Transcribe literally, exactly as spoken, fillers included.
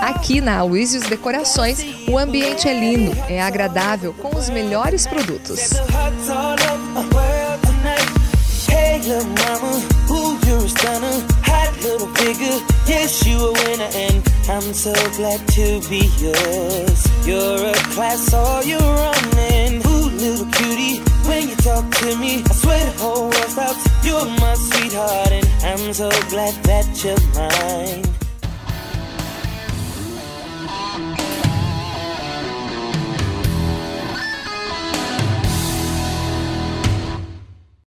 Aqui na Aloysius Decorações, o ambiente é lindo, é agradável, com os melhores produtos. Hey little mama, ooh, you're a stunner, hot little figure, yes you a winner and I'm so glad to be yours. You're a class, all you're running, ooh little cutie, when you talk to me, I swear the whole world stops. You're my sweetheart and I'm so glad that you're mine.